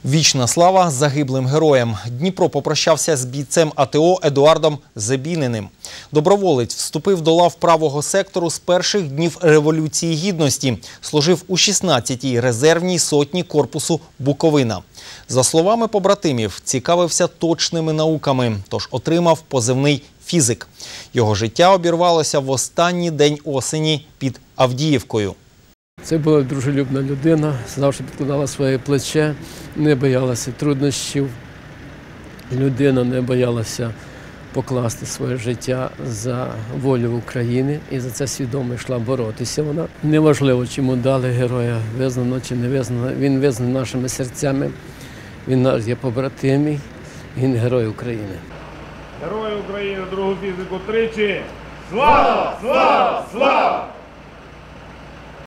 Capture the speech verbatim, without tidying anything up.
Вічна слава загиблим героям. Дніпро попрощався з бійцем А Те О Едуардом Зебініним. Доброволець вступив до лав правого сектору з перших днів Революції Гідності. Служив у шістнадцятій резервній сотні корпусу «Буковина». За словами побратимів, цікавився точними науками, тож отримав позивний «Фізик». Його життя обірвалося в останній день осені під Авдіївкою. Це була дружелюбна людина, завжди підкладала своє плече, не боялася труднощів. Людина не боялася покласти своє життя за волю України і за це свідомо йшла боротися. Вона неважливо, чому дали героя, визнано чи не визнано. Він визнаний нашими серцями, він наш є побратимий, він герой України. Герой України, другу фізику тричі! Слава! Слава! Слава!